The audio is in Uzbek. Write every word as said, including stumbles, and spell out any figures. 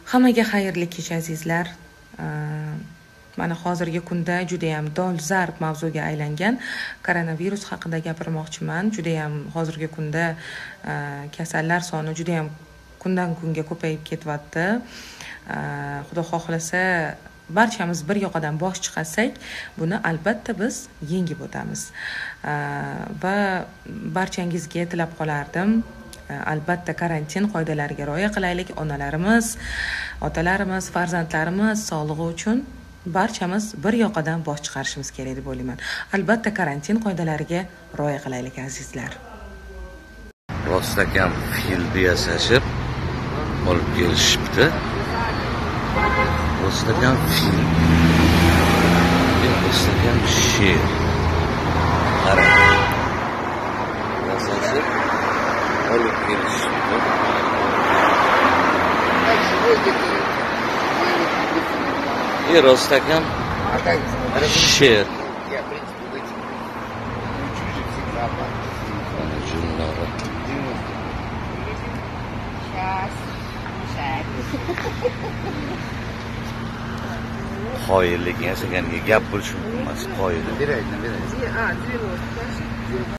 Hammaga xayrli kech azizlar. Mana hozirgi kunda juda ham dolzarb mavzuga aylangan koronavirus haqida gapirmoqchiman. Juda ham hozirgi kunda kasallar soni juda ham kundan kunga ko'payib ketyapti. Xudo xohlasa barchamiz bir yoqadan bosh chiqarsak, buni albatta biz yengib o'tamiz. Va barchangizga tilab qolardim, albatta karantin qoidalariga rioya qilaylik. Onalarimiz, otalarimiz, farzandlarimiz sog'lig'i uchun barchamiz bir yoqadan bosh chiqarishimiz kerak deb o'ylayman. Albatta karantin qoidalariga rioya qilaylik azizlar. Rostakam filni yasashib olib kelishibdi. Rostakam fil. Rostakam sher. Qarang. Yasashib olib kelishibdi. И Ростакам шер. Я, в принципе, в этих чужих всегда Сейчас. Qoyillik yasaganga gap bo'lishi mumkin emas, qoyillik. Набирай, набирай. А, девяносто.